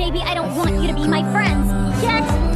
Maybe I don't want you to be my friends. Yet.